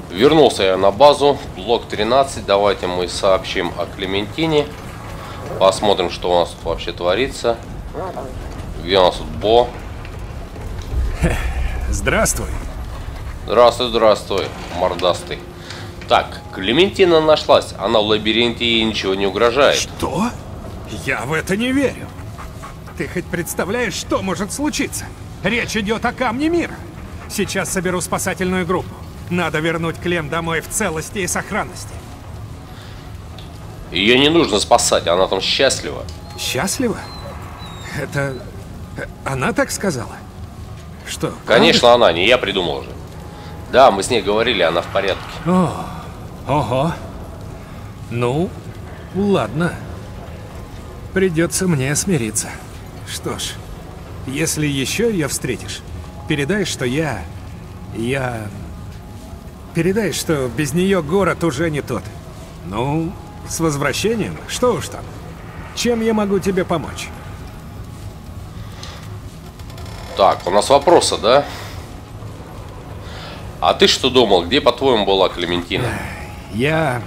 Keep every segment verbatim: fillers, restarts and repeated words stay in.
Вернулся я на базу. Блок тринадцать. Давайте мы сообщим о Клементине. Посмотрим, что у нас тут вообще творится. Где у нас тут Бо? Здравствуй. Здравствуй, здравствуй, мордастый. Так, Клементина нашлась. Она в лабиринте, и ничего не угрожает. Что? Я в это не верю. Ты хоть представляешь, что может случиться? Речь идет о камне мира. Сейчас соберу спасательную группу. Надо вернуть Клем домой в целости и сохранности. Ее не нужно спасать, она там счастлива. Счастлива? Это... она так сказала? Что? Конечно, правда? она, не я придумал же. Да, мы с ней говорили, она в порядке. О, ого. Ну, ладно. Придется мне смириться. Что ж, если еще ее встретишь, передай, что я... Я... Передай, что без нее город уже не тот. Ну, с возвращением, что уж там. Чем я могу тебе помочь? Так, у нас вопросы, да? А ты что думал, где, по-твоему, была Клементина? Я...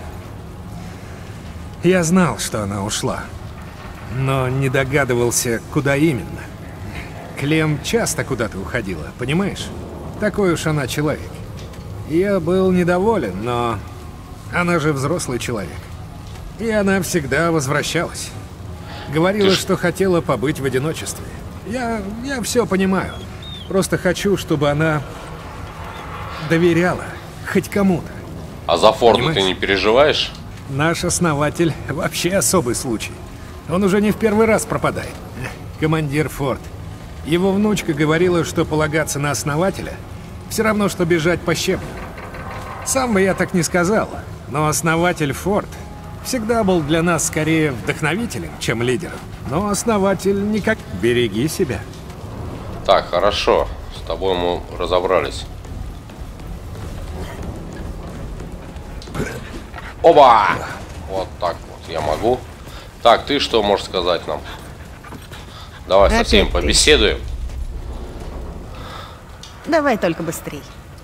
Я знал, что она ушла. Но не догадывался, куда именно. Клем часто куда-то уходила, понимаешь? Такой уж она человек. Я был недоволен, но... Она же взрослый человек. И она всегда возвращалась. Говорила, Ты что хотела побыть в одиночестве. Я... я все понимаю. Просто хочу, чтобы она... доверяла хоть кому-то. А за Форда Понимаешь? ты не переживаешь? Наш основатель вообще особый случай. Он уже не в первый раз пропадает. Командир Форд. Его внучка говорила, что полагаться на основателя все равно, что бежать по щебню. Сам бы я так не сказал, но основатель Форд всегда был для нас скорее вдохновителем, чем лидером. Но основатель никак... Береги себя. Так, хорошо. С тобой мы разобрались. Оба! Вот так вот я могу. Так, ты что можешь сказать нам? Давай со всеми побеседуем. Давай только быстрей.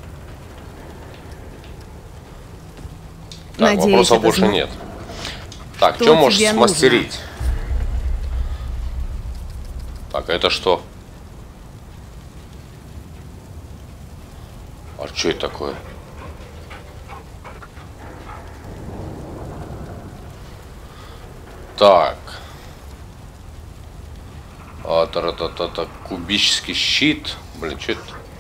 Так, Надеюсь, вопросов это больше зна- нет. Так, Что что можешь тебе смастерить? Так, это что? А что это такое? Так. А, та-та-та-та, кубический щит. Блин, что это?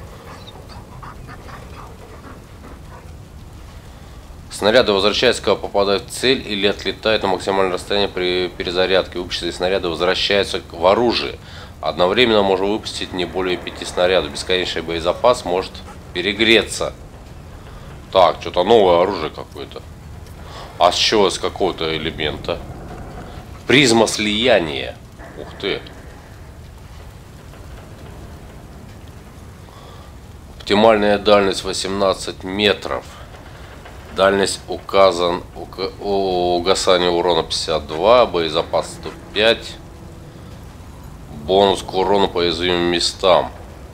Снаряды возвращаются, когда попадают в цель или отлетают на максимальное расстояние при перезарядке. Выпущенные снаряды возвращаются в оружие. Одновременно можно выпустить не более пяти снарядов. Бесконечный боезапас может перегреться. Так, что-то новое оружие какое-то. А с чего? С какого-то элемента? Призма слияния. Ух ты. Оптимальная дальность восемнадцать метров. Дальность указан. Ука, угасание урона пятьдесят два. Боезапас сто пять. Бонус к урону по уязвимым местам.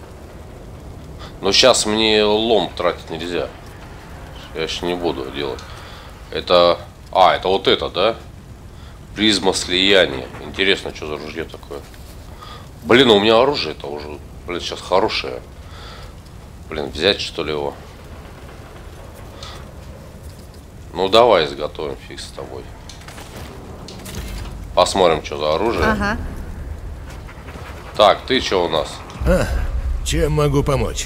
Но сейчас мне лом тратить нельзя. Я еще не буду делать. Это... А, это вот это, да? Призма слияния. Интересно, что за ружье такое. Блин, у меня оружие-то уже, блин, сейчас хорошее. Блин, взять что ли его? Ну давай изготовим, фиг с тобой. Посмотрим, что за оружие. Ага. Так, ты что у нас? А, чем могу помочь?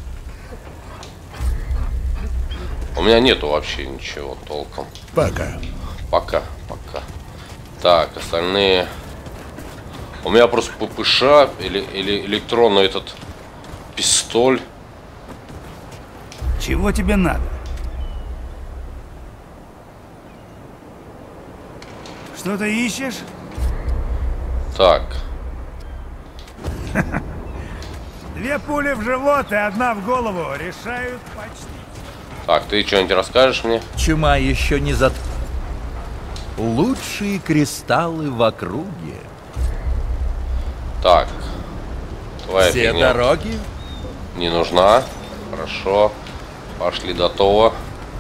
У меня нету вообще ничего толком. Пока. Пока, пока. Так, остальные... У меня просто ППШ или, или электронный этот пистоль. Чего тебе надо? Что-то ищешь? Так. Две пули в живот и одна в голову решают почти. Так, ты что-нибудь расскажешь мне? Чума еще не зат... Лучшие кристаллы в округе. Так. Твоя Все фигня дороги? не нужна. Хорошо. Пошли до того.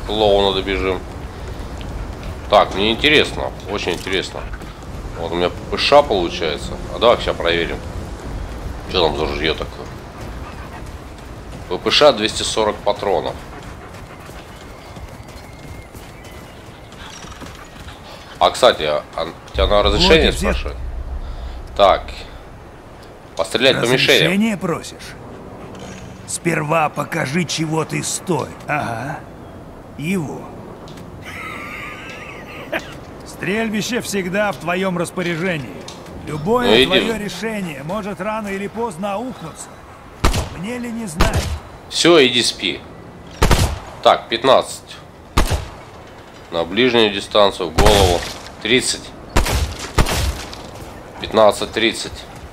клоуна добежим. Так, мне интересно, очень интересно. Вот у меня ПШ получается. А давай сейчас проверим. Что там за жилье такое? ППШ двести сорок патронов. А, кстати, а, а тебя на разрешение Вот спрашивают? Так. Пострелять по мишеням. Разрешение просишь? Сперва покажи, чего ты стоишь. Ага. Его. Стрельбище всегда в твоем распоряжении. Любое Ну, иди. твое решение может рано или поздно аукнуться. Мне ли не знать? Все, иди спи. Так, пятнадцать. На ближнюю дистанцию, в голову. тридцать. пятнадцать, тридцать.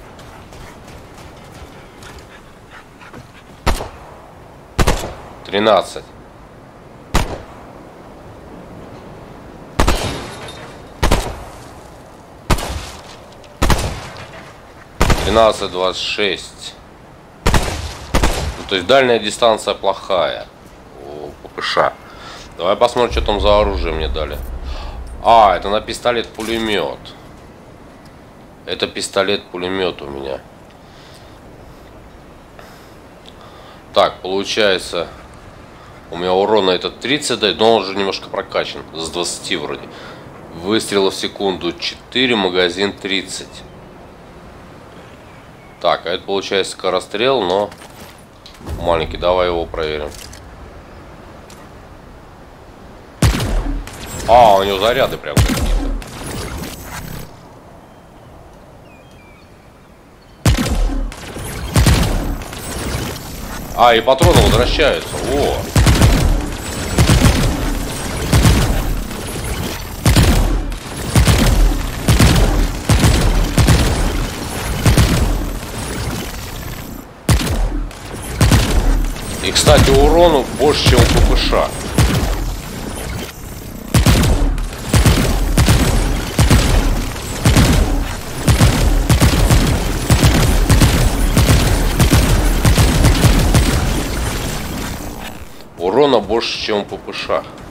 тринадцать. тринадцать, двадцать шесть. Ну, то есть дальняя дистанция плохая у ППШ. Давай посмотрим, что там за оружие мне дали. А, это на пистолет-пулемет. Это пистолет-пулемет у меня. Так, получается, у меня урона этот тридцать дает, но он уже немножко прокачан. С двадцати вроде. Выстрелы в секунду четыре, магазин тридцать. Так, а это получается скорострел, но маленький. Давай его проверим. А, у него заряды прям какие-то. А, и патроны возвращаются. О! И, кстати, урону больше, чем у ППШ. Урона больше, чем у ППШ.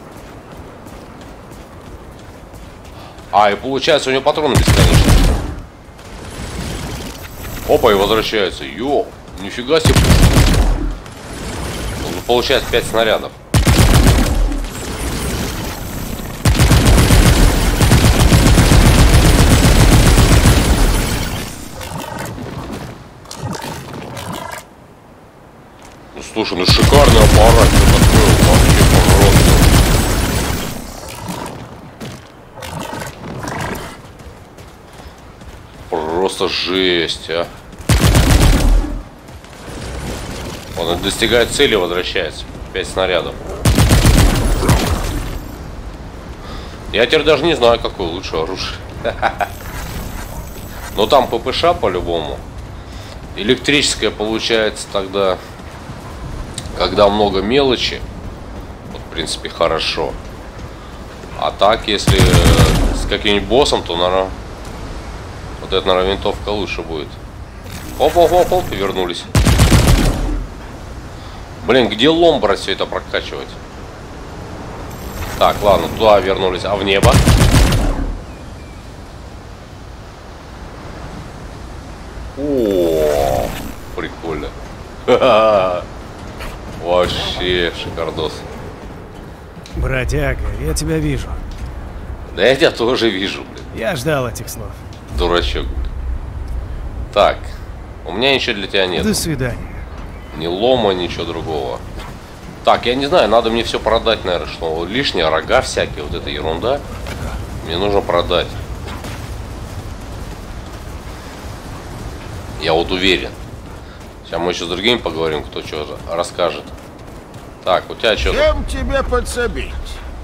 А, и получается, у него патроны бесконечные. Опа, и возвращается. Йо, нифига себе. Получается пять снарядов. Ну слушай, ну шикарный аппарат. Что такое вообще просто. Просто жесть, а. Он достигает цели, возвращается. пять снарядов. Я теперь даже не знаю, какое лучше оружие. Но там ППШ по-любому. Электрическое получается тогда, когда много мелочи. Вот, в принципе, хорошо. А так, если с каким-нибудь боссом, то, наверное, вот эта, наверное, винтовка лучше будет. Оп-оп-оп-оп, и вернулись. Блин, где лом брать все это прокачивать? Так, ладно, туда вернулись. А в небо? О, прикольно. Вообще шикардос. Бродяга, я тебя вижу. Да я тебя тоже вижу, блин. Я ждал этих слов. Дурачок. Так, у меня ничего для тебя нет. До свидания. Ни лома, ничего другого. Так, я не знаю, надо мне все продать, наверное, что лишние рога всякие, вот эта ерунда. Мне нужно продать. Я вот уверен. Сейчас мы еще с другими поговорим, кто что расскажет. Так, у тебя что? Чем тебе подсобить?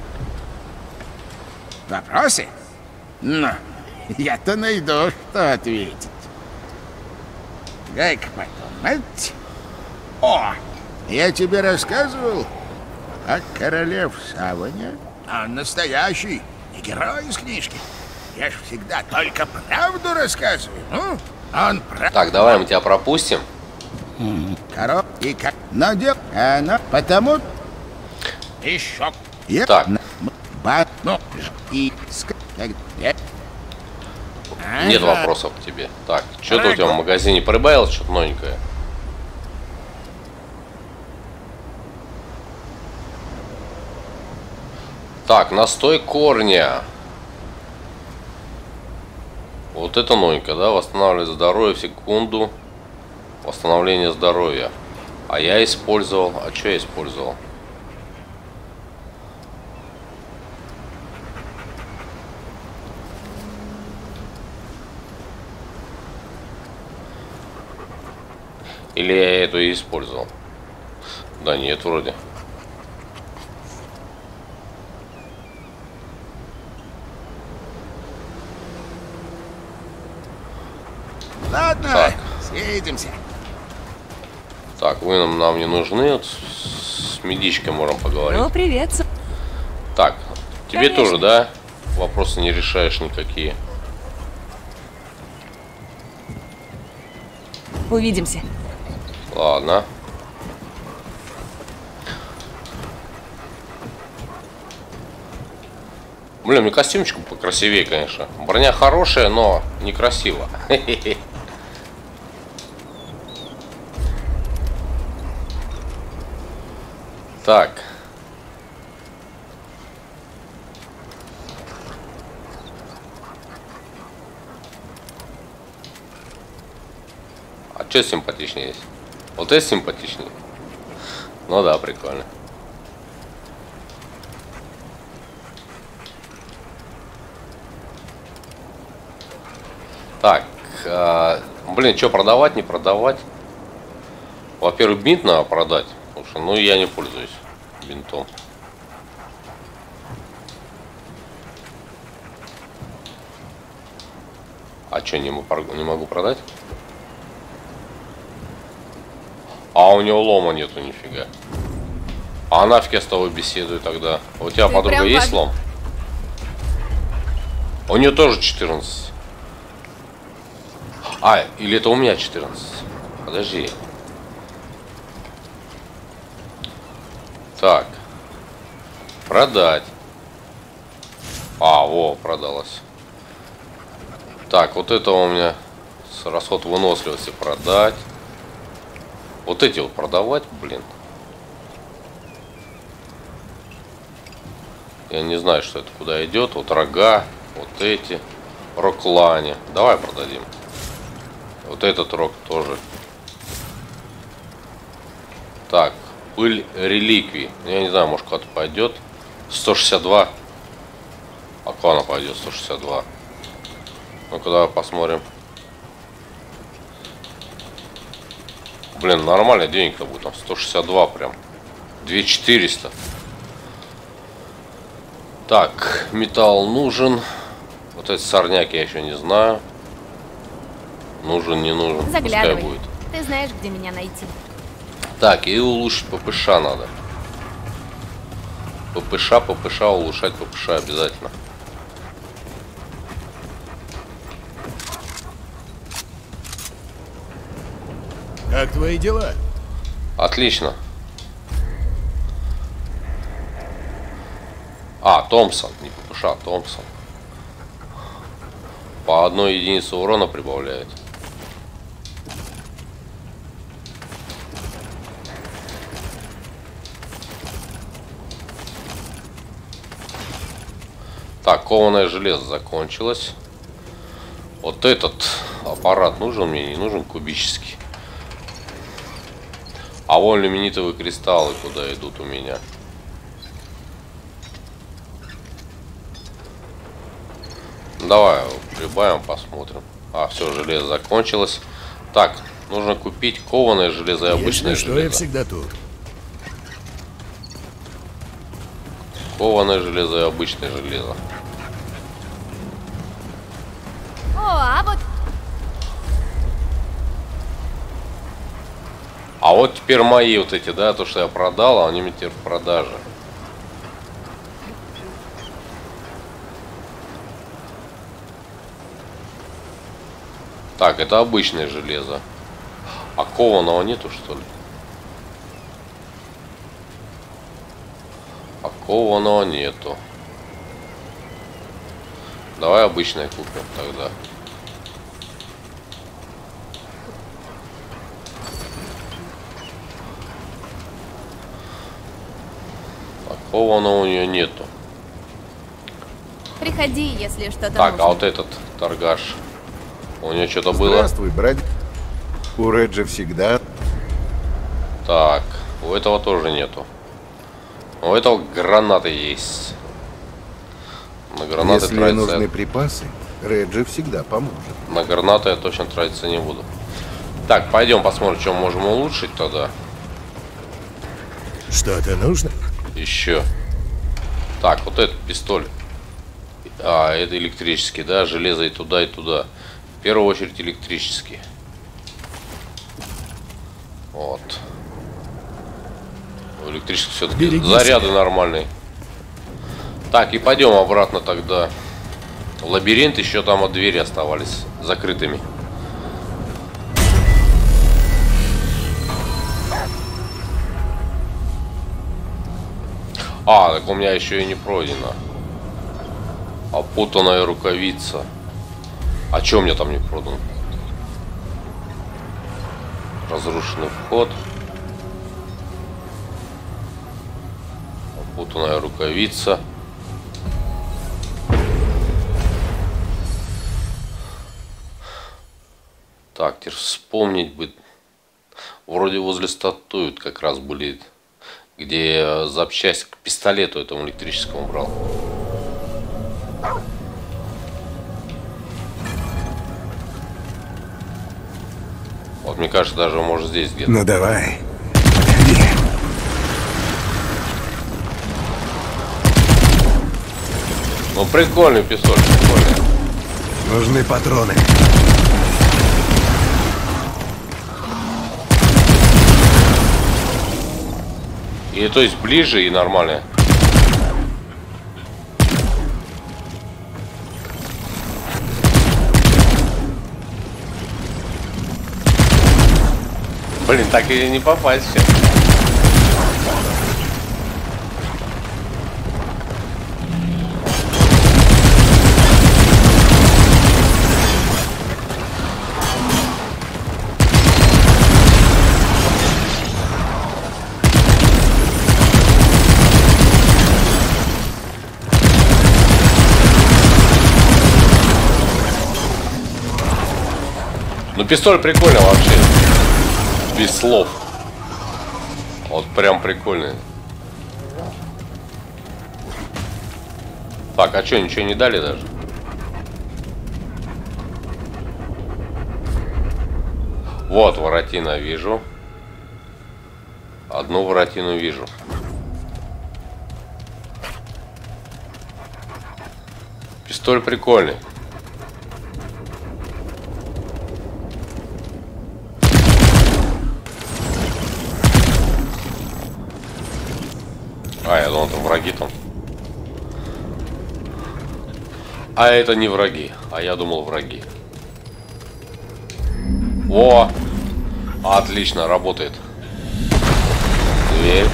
Вопросы? Ну, я-то найду, что ответить. Дай-ка подумать. О, я тебе рассказывал о короле в саване. Он настоящий, не герой из книжки. Я ж всегда только правду рассказываю. Ну, он прав. Так, давай мы тебя пропустим. Король и как... Но дел... Оно потому... Еще Я Так. на- ба- ну, и ск- как- я- Нет Ага. вопросов к тебе. Так, что-то у тебя в магазине прибавилось, что-то новенькое. Так, настой корня. Вот это новенькое, да? Восстанавливает здоровье в секунду. Восстановление здоровья. А я использовал... А что я использовал? Или я эту и использовал? Да нет, вроде. Ладно, Так. съедемся. Так, вы нам, нам не нужны. Вот с, с медичкой можем поговорить. Ну, привет. Су- Так, тебе Конечно. тоже, да? Вопросы не решаешь никакие. Увидимся. Ладно. Блин, мне костюмчик покрасивее, конечно. Броня хорошая, но некрасиво. Так. А что симпатичнее есть? Вот это симпатичнее. Ну да, прикольно. Так, э, блин, что продавать, не продавать? Во-первых, бинт надо продать, потому что, ну, я не пользуюсь бинтом. А что, не, могу- не могу продать? А у него лома нету нифига. А нафиг я с тобой беседую тогда? У тебя Ты подруга прям есть как- лом? У нее тоже четырнадцать. А, или это у меня четырнадцать? Подожди. Так. Продать. А, во, продалась. Так, вот это у меня с расход выносливости продать. Вот эти вот продавать, блин. Я не знаю, что это куда идет. Вот рога, вот эти. Роклане. Давай продадим. Вот этот рог тоже. Так, пыль реликвий. Я не знаю, может куда-то пойдет. сто шестьдесят два. А куда она пойдет? сто шестьдесят два. Ну-ка, давай посмотрим. Блин, нормально денег-то будет. Там сто шестьдесят два прям. две тысячи четыреста. Так, металл нужен. Вот этот сорняк я еще не знаю. Нужен, не нужен. Пускай Заглядывай. будет. Ты знаешь, где меня найти. Так, и улучшить ППШ надо. ППШ, ППШ, улучшать ППШ обязательно. Как твои дела? Отлично. А, Томпсон, не ППШ, а Томпсон. По одной единице урона прибавляет. Так, кованое железо закончилось. Вот этот аппарат нужен мне, не нужен кубический. А вон люминитовые кристаллы куда идут у меня. Давай прибавим, посмотрим. А, все, железо закончилось. Так, нужно купить кованое железо и обычное Если что, я железо. всегда тут. Кованое железо и обычное железо. О, а вот А вот теперь мои вот эти, да, то, что я продал, они мне теперь в продаже. Так, это обычное железо. А кованого нету, что ли? Окованного нету. Давай обычное купим тогда. Окованного у нее нету. Приходи, если что-то Так, нужно. а вот этот торгаш. У него что-то было? Здравствуй, брат. У Реджа всегда... Так, у этого тоже нету. У этого гранаты есть. На гранаты Если тратиться... нужны припасы, Реджи всегда поможет. На гранаты я точно тратиться не буду. Так, пойдем посмотрим, что мы можем улучшить тогда. Что-то нужно? Еще. Так, вот этот пистоль. А, это электрический, да? Железо и туда, и туда. В первую очередь электрический. Вот. Электрический все-таки заряды нормальные. Так, и пойдем обратно тогда. В лабиринт, еще там от двери оставались закрытыми. А, так у меня еще и не пройдено. Опутанная рукавица. А что у меня там не продано? Разрушенный вход. Опутанная рукавица. Так, теперь вспомнить бы. Вроде возле статуи как раз были, где запчасть к пистолету этому электрическому брал. Вот мне кажется, даже может здесь где-то. Ну давай, подходи. Ну прикольный пистолет, прикольный. Нужны патроны. И то есть ближе и нормально. Блин, так и не попасть сейчас. Ну пистоль прикольный вообще. Без слов. Вот прям прикольный. Так, а что, ничего не дали даже? Вот воротина вижу. Одну воротину вижу. Пистоль прикольный. А, я думал, там враги там. А это не враги. А я думал, враги. О! Отлично, работает. Дверь.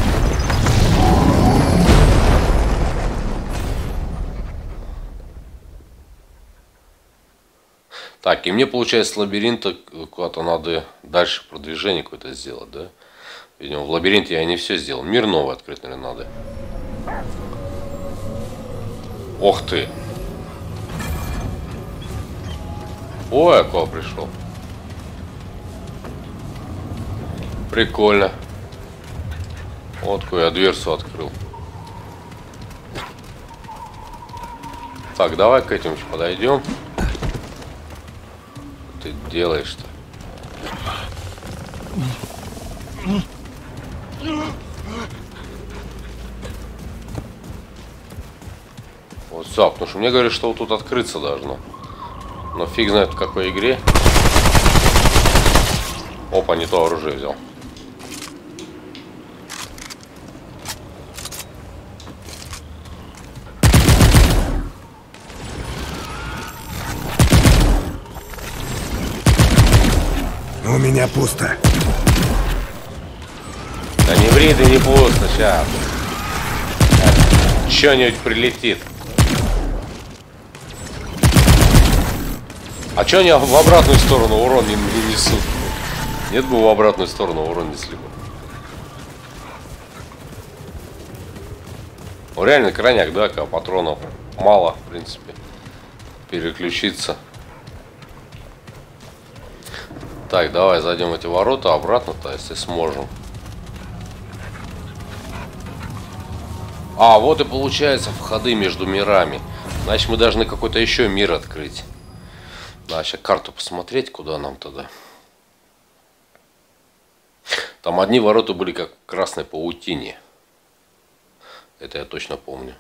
Так, и мне, получается, с лабиринта куда-то надо дальше продвижение какое-то сделать, да? Видимо, в лабиринте я не все сделал. Мир новый открыть, наверное, надо. Ох ты! Ой, я кого пришел. Прикольно. Вот какую я дверцу открыл. Так, давай к этим еще подойдем. Что ты делаешь-то? Вот все, потому что мне говорят, что вот тут открыться должно. Но фиг знает в какой игре. Опа, не то оружие взял. У меня пусто. Да не ври, ты не пусто, сейчас. что-нибудь прилетит. А что они в обратную сторону урон не, не несут? Нет бы в обратную сторону урон несли бы. Ну, реально крайняк, да, когда патронов мало, в принципе. Переключиться. Так, давай зайдем в эти ворота обратно-то, если сможем. А, вот и получается входы между мирами. Значит, мы должны какой-то еще мир открыть. Да, сейчас карту посмотреть, куда нам тогда. Там одни ворота были как в красной паутине. Это я точно помню.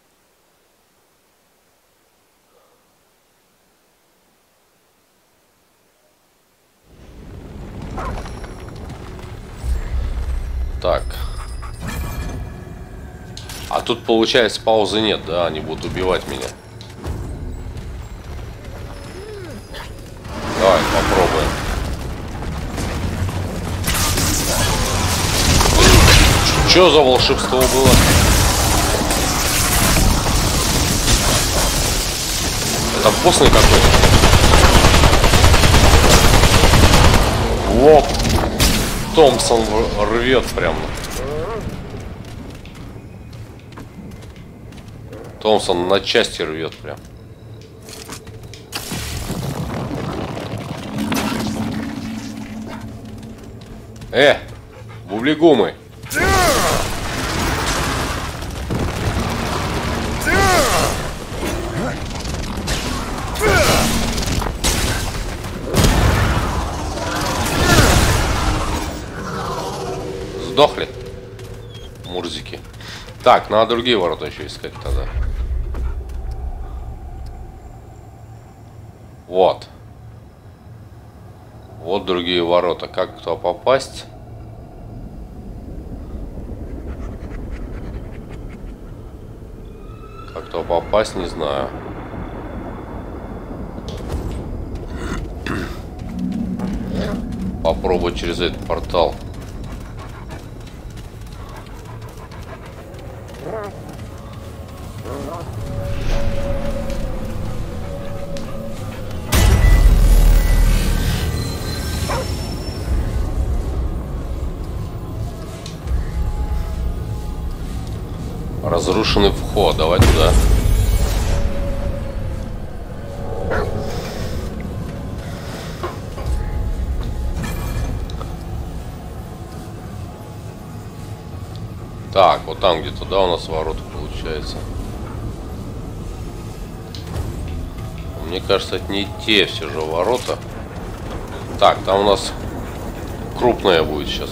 Так. А тут, получается, паузы нет, да? Они будут убивать меня. Давай, попробуем. Что за волшебство было? Это вкусный какой-то. Лоб. Томпсон рвет прям. Томпсон на части рвет прям. Э, бублигумы. Сдохли мурзики. Так, надо другие ворота еще искать тогда. Вот. Вот другие ворота. Как туда попасть? Как туда попасть, не знаю. Попробовать через этот портал. Разрушенный вход. Давай туда. Так, вот там где-то, да, у нас ворота получается. Мне кажется, это не те все же ворота. Так, там у нас крупная будет сейчас.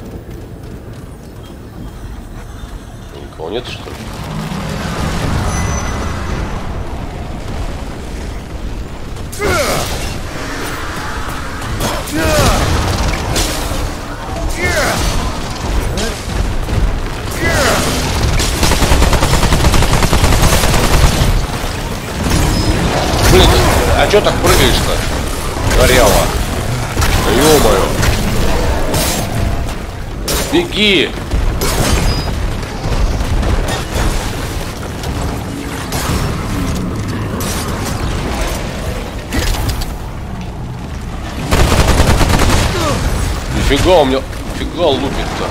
Никого нет, что ли? Блин, а чё так прыгаешь-то? Горело. Ё-моё. Беги! Нифига у меня, нифига лупит-то.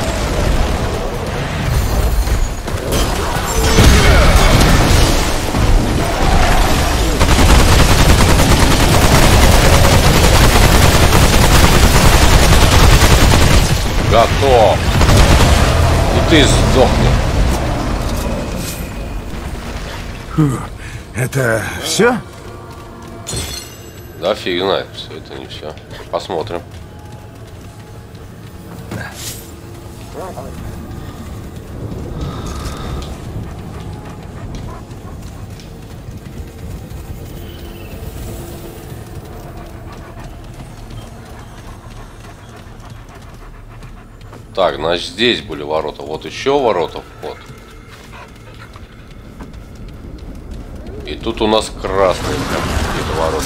Готов. И ты сдохни. Фу, это все? Да фиг знает, все это не все. Посмотрим. Так, значит, здесь были ворота. Вот еще ворота вход. И тут у нас красные какие-то ворота.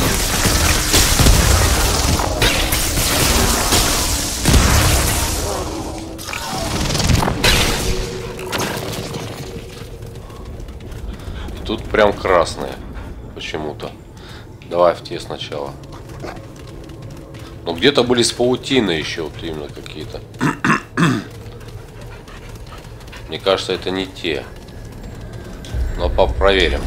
Тут прям красные. Почему-то. Давай в те сначала. Но где-то были с паутиной еще вот именно какие-то. Мне кажется, это не те. Но проверим.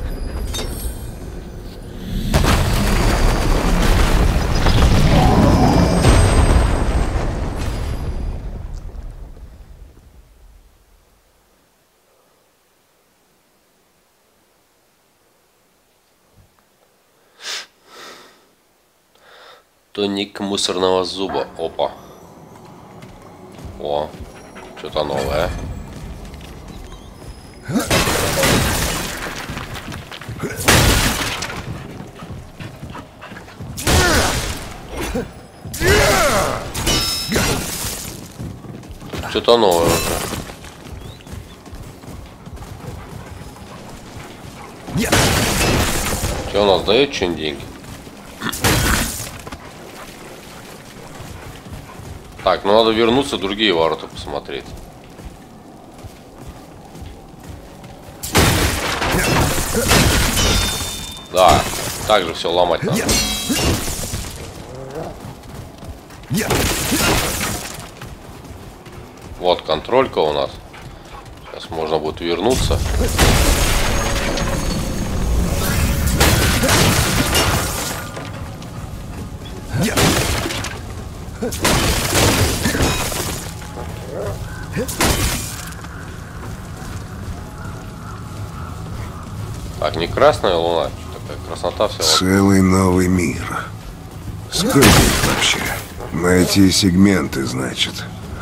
Тоник мусорного зуба. Опа. О, что-то новое. Что-то новое уже. Что у нас дает что-нибудь деньги? Так, ну надо вернуться, другие ворота посмотреть. Да, так же все ломать надо. Вот контролька у нас. Сейчас можно будет вернуться. Так, не красная луна, такая краснота вся. Целый новый мир. Сколько их вообще? Найти сегменты, значит.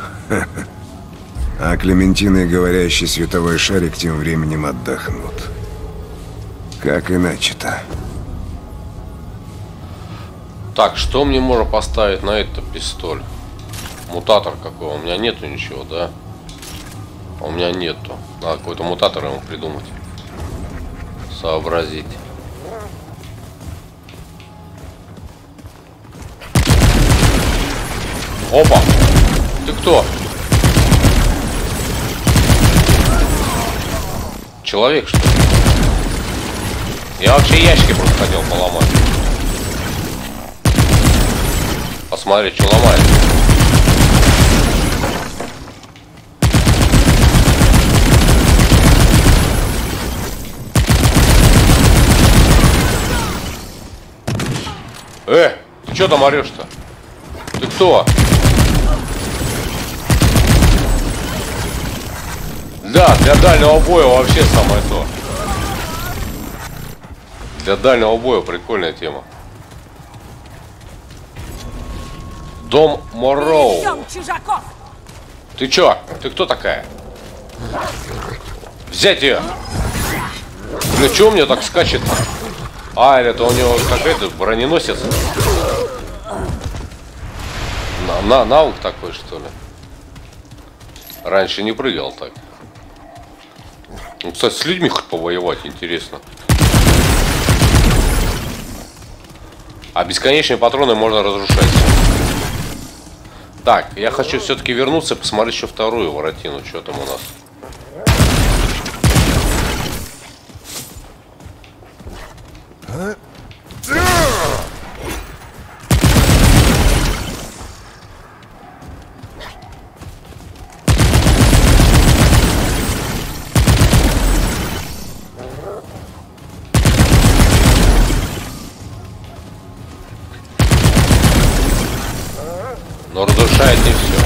А Клементина и говорящий световой шарик тем временем отдохнут. Как иначе-то? Так, что мне можно поставить на этот пистоль? Мутатор какой? У меня нету ничего, да? А у меня нету. Надо какой-то мутатор ему придумать. Сообразить. Опа! Ты кто? Человек, что ли? Я вообще ящики просто хотел поломать. Посмотреть, что ломает. Э, ты что там орешь-то? Ты кто? Да, для дальнего боя вообще самое то. Для дальнего боя прикольная тема. Дом Морроу. Ты чё? Ты кто такая? Взять ее! Ну чё у меня так скачет? А, или это у него какой-то броненосец? На, на, навык такой, что ли? Раньше не прыгал так. Ну, кстати, с людьми хоть повоевать, интересно. А бесконечные патроны можно разрушать. Так, я хочу все-таки вернуться и посмотреть еще вторую воротину. Что там у нас? Но разрушает не все.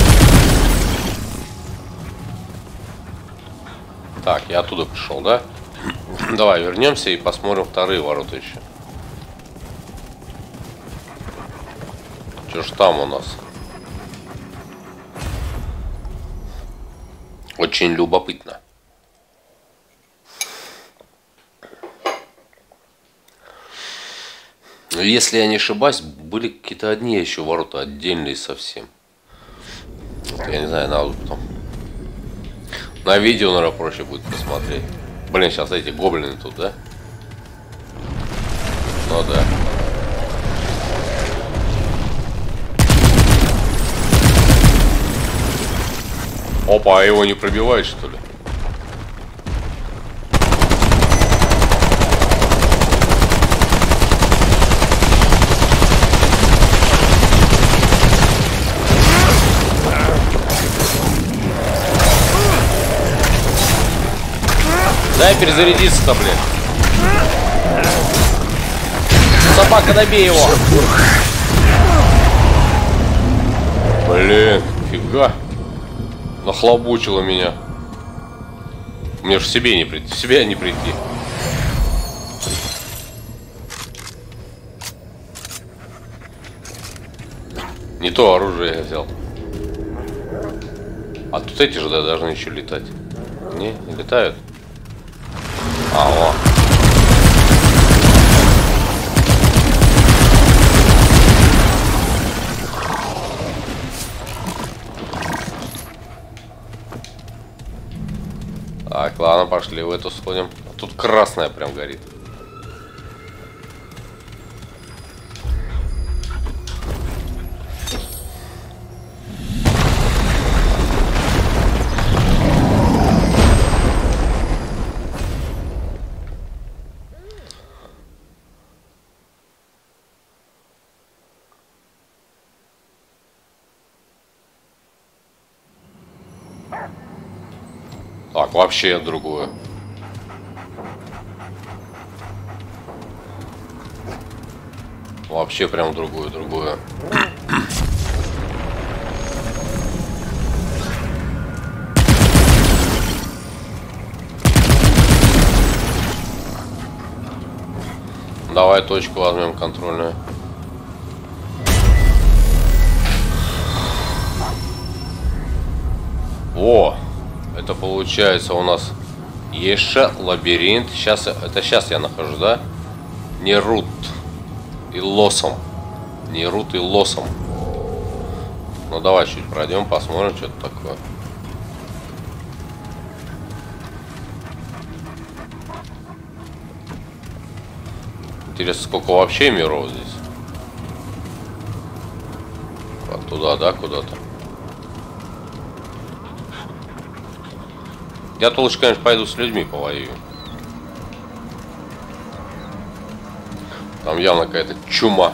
Так, я оттуда пришел, да? Давай вернемся и посмотрим вторые ворота еще. Что ж там у нас? Очень любопытно. Если я не ошибаюсь, были какие-то одни еще ворота, отдельные совсем. Я не знаю, надо потом. На видео, наверное, проще будет посмотреть. Блин, сейчас эти гоблины тут, да? Ну да. Опа, а его не пробивает, что ли? Дай перезарядиться-то, блин. Собака, добей его. Блин, фига. Нахлобучила меня. Мне же в себе не прийти. В себя не прийти. Не то оружие я взял. А тут эти же, да, должны еще летать. Не, не летают. А, о. Так, ладно, пошли в эту сходим. А тут красная прям горит. Так, вообще другое. Вообще прям другое, другое. Давай точку возьмем контрольную. О! Это получается у нас Еша, лабиринт. Сейчас, это сейчас я нахожу, да? Нерут и Лосом. Нерут и Лосом. Ну давай чуть пройдем, посмотрим, что это такое. Интересно, сколько вообще миров здесь? Вот туда, да, куда-то. Я-то лучше, конечно, пойду с людьми повоюю. Там явно какая-то чума.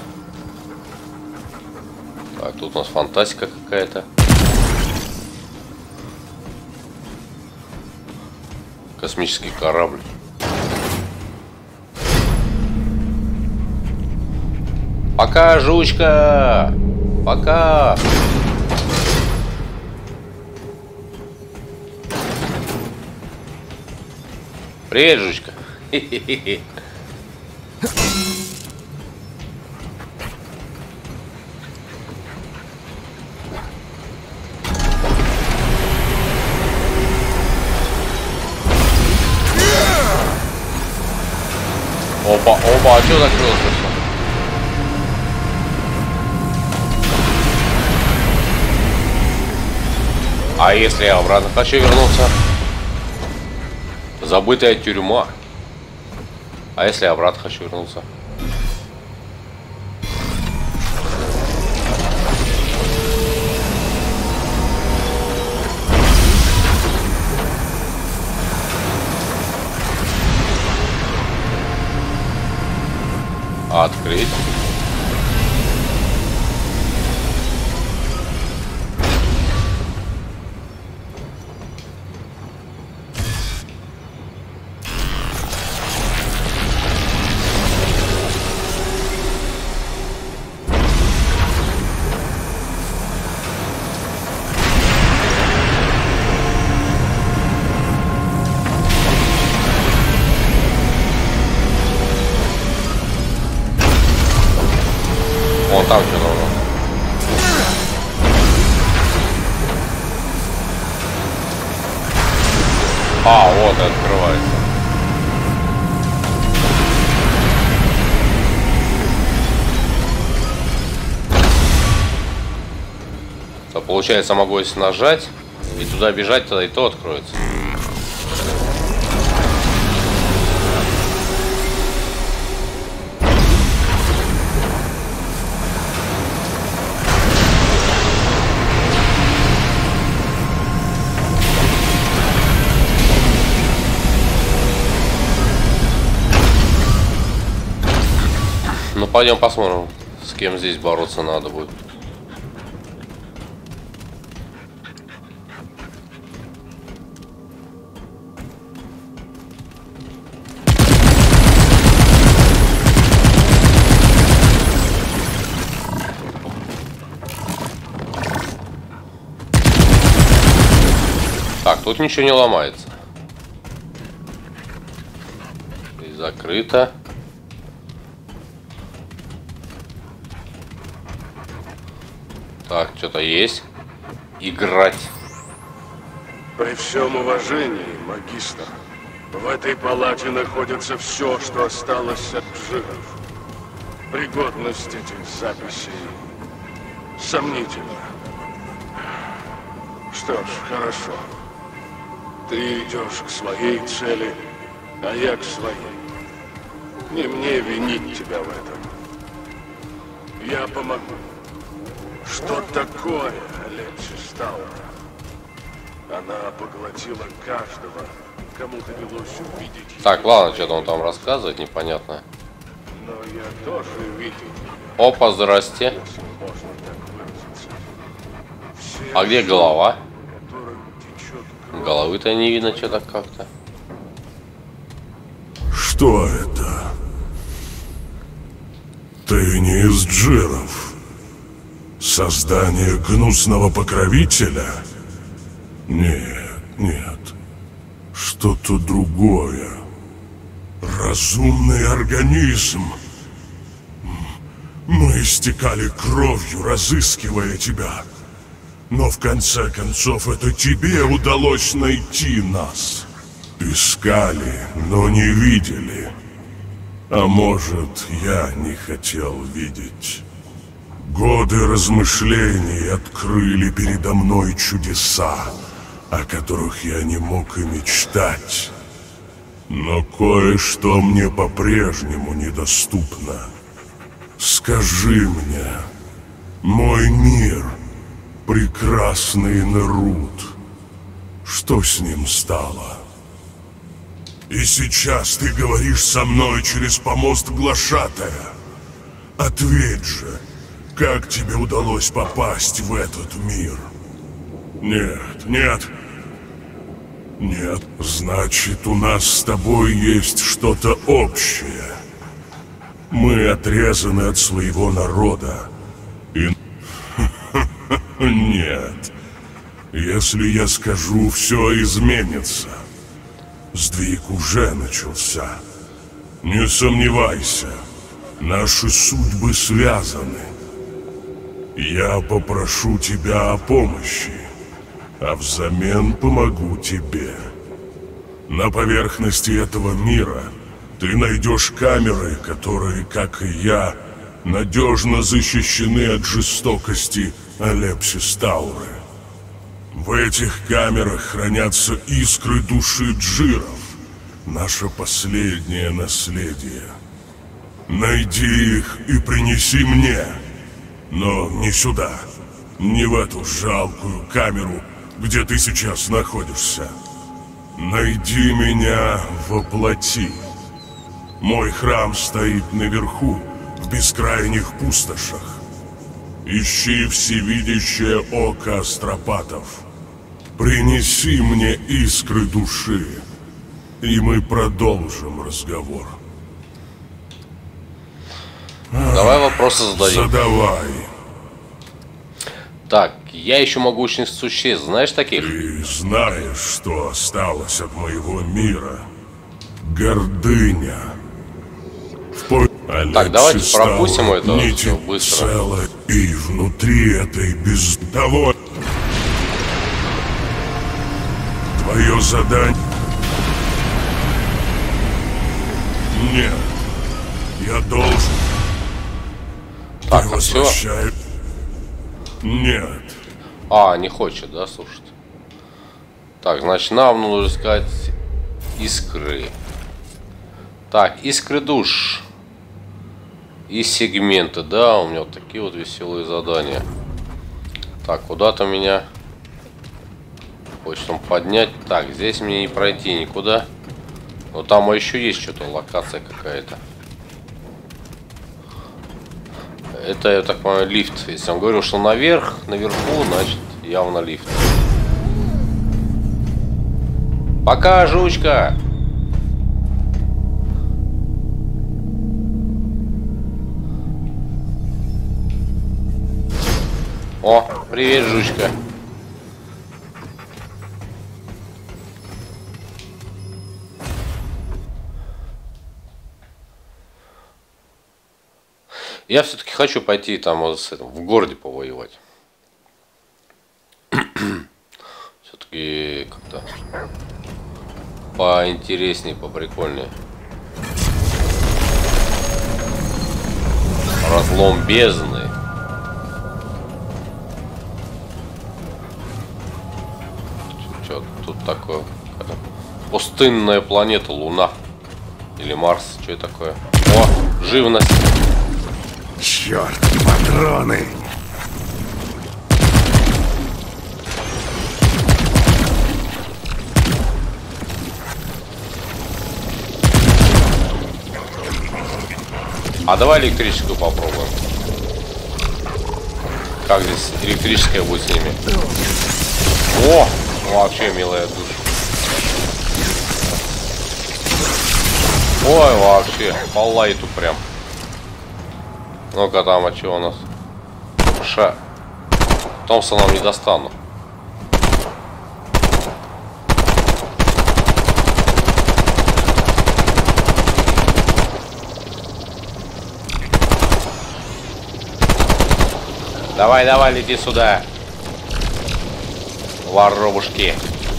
Так, тут у нас фантастика какая-то. Космический корабль. Пока, жучка! Пока! Привет, жучка. Хе-хе-хе. Опа, опа, а что закрылось? А если я обратно хочу вернуться? Забытая тюрьма. А если я обратно хочу вернуться? Открыть. Вон там что должно. А, вот открывается. То получается, могу если нажать и туда бежать, тогда и то откроется. Ну, пойдем посмотрим, с кем здесь бороться надо будет. Так, тут ничего не ломается. Здесь закрыто. Так, что-то есть. Играть. При всем уважении, магистр, в этой палате находится все, что осталось от джиров. Пригодность этих записей сомнительна. Что ж, хорошо. Ты идешь к своей цели, а я к своей. Не мне винить тебя в этом. Я помогу. Что такое Алексис Тауэр? Она поглотила каждого, кому довелось увидеть. Так, ладно, что-то он там рассказывает, непонятно. Но я тоже видел. Опа, здрасте. Если можно так выразиться. Все А где голова? которым течет кровь. Головы-то не видно, что-то как-то. Что это? Ты не из джиров? Создание гнусного покровителя? Нет, нет. Что-то другое. Разумный организм. Мы истекали кровью, разыскивая тебя. Но в конце концов это тебе удалось найти нас. Искали, но не видели. А может, я не хотел видеть. Годы размышлений открыли передо мной чудеса, о которых я не мог и мечтать. Но кое-что мне по-прежнему недоступно. Скажи мне, мой мир, прекрасный Нерут, что с ним стало? И сейчас ты говоришь со мной через помост глашатая. Ответь же, как тебе удалось попасть в этот мир? Нет, нет. Нет, значит, у нас с тобой есть что-то общее. Мы отрезаны от своего народа. И... Нет. Если я скажу, все изменится. Сдвиг уже начался. Не сомневайся, наши судьбы связаны. Я попрошу тебя о помощи, а взамен помогу тебе. На поверхности этого мира ты найдешь камеры, которые, как и я, надежно защищены от жестокости Алексис Тауэр. В этих камерах хранятся искры души джиров, наше последнее наследие. Найди их и принеси мне, но не сюда, не в эту жалкую камеру, где ты сейчас находишься. Найди меня воплоти. Мой храм стоит наверху, в бескрайних пустошах. Ищи всевидящее око астропатов. Принеси мне искры души, и мы продолжим разговор. Давай вопросы зададим. Задавай. Так, я еще могучных существ, знаешь таких? Ты знаешь, что осталось от моего мира? Гордыня. В Так, давайте пропустим это все быстро. Цело, и внутри этой бездоволь... Твое задание... Нет. Я должен... Так, Ты ну все. возвращаешь... Нет. А, не хочет, да, слушать? Так, значит, нам нужно искать искры. Так, искры душ. И сегменты, да, у меня вот такие вот веселые задания. Так, куда-то меня хочет он поднять. Так, здесь мне не пройти никуда. Но там еще есть что-то, локация какая-то. Это, я так понимаю, лифт. Если он говорил, что наверх, наверху, значит, явно лифт. Пока, жучка! О, привет, жучка. Я все-таки хочу пойти там вот с этим, в городе повоевать. Все-таки как-то поинтереснее, поприкольнее. Разлом бездны. Что тут такое? Это пустынная планета, Луна. Или Марс, что это такое? О, живность. Черт, патроны! А давай электрическую попробуем. Как здесь электрическая будет с ними? О, вообще милая душа. Ой, вообще, по лайту прям. Ну-ка там, а что у нас? Ша. Томпсоном не достану. Давай, давай, лети сюда. Воробушки.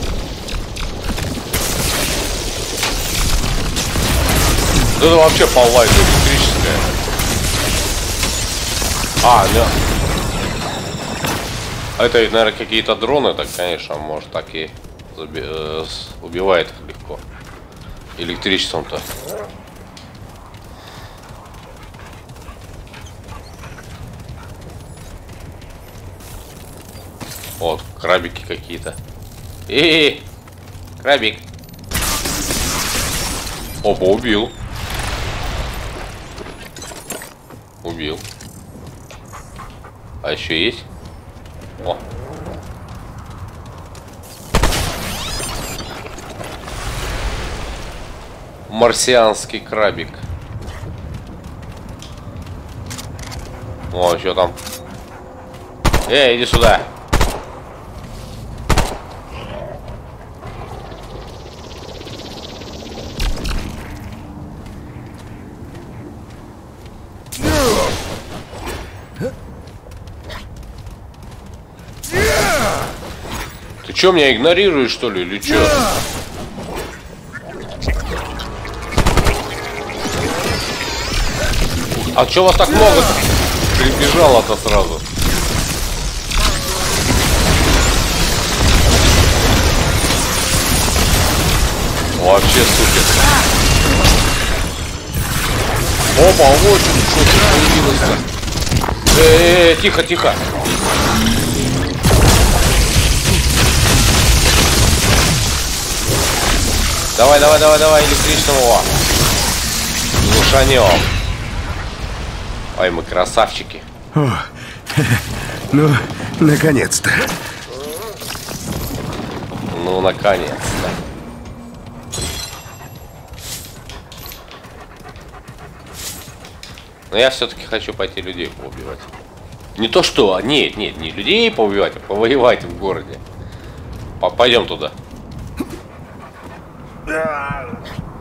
Это вообще по лайту электрическая. А, да. Это, наверное, какие-то дроны, так, конечно, может, так и заби э, убивает их легко. Электричеством-то. Вот, крабики какие-то. Эй, крабик. Опа, убил. Убил. А еще есть? О. Марсианский крабик. О, что там? Эй, иди сюда. Ты чё, меня игнорируешь, что ли, или чё? А чё вас так много-то? Прибежало-то сразу. Вообще супер. Опа, вот что-то появилось-то. Эй, тихо, тихо. Давай, давай, давай, давай, электричного. Глушанем. Ой, мы красавчики. О, ну, наконец-то. Ну, наконец-то. Но я все-таки хочу пойти людей поубивать. Не то что, а нет, нет, не людей поубивать, а повоевать в городе. Пойдем туда.